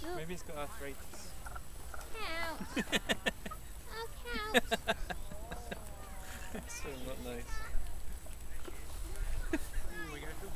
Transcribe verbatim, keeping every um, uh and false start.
Look. Maybe he's got arthritis. Couch. Oh, couch. That's so not nice. Ooh, we gotta go